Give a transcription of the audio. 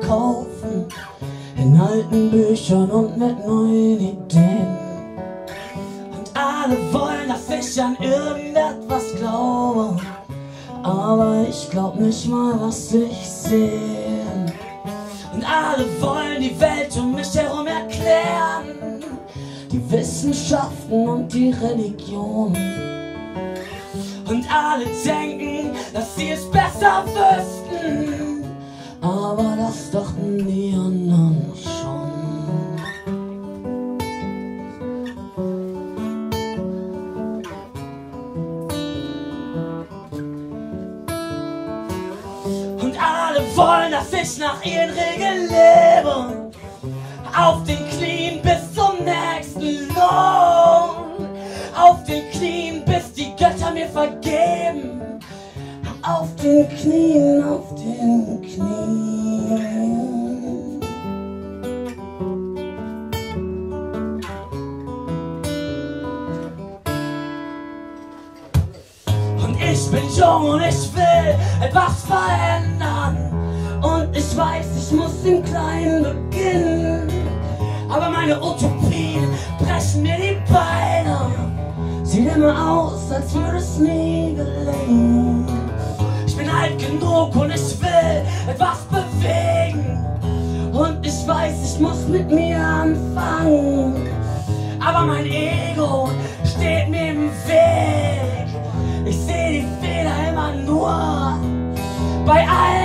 kaufen, in alten Büchern und mit neuen Ideen. Und alle wollen, dass ich an irgendetwas glaube, aber ich glaub nicht mal, was ich sehe. Und alle wollen die Welt um mich herum erklären, die Wissenschaften und die Religion. Und alle denken, dass sie es besser wüssten, aber das dachten die anderen schon. Und alle wollen, dass ich nach ihren Regeln lebe, auf den Knien bis zum nächsten Lohn, auf den Knien bis die Götter mir vergeben, auf den Knien, auf den Knien. Und ich bin jung und ich will etwas verändern, und ich weiß, ich muss im Kleinen beginnen, aber meine Utopien brechen mir die Beine. Sieht immer aus, als würde es nie gelingen. Ich bin alt genug und ich will etwas bewegen, und ich weiß, ich muss mit mir anfangen, aber mein Ego steht mir im Weg. Ich sehe die Fehler immer nur bei allen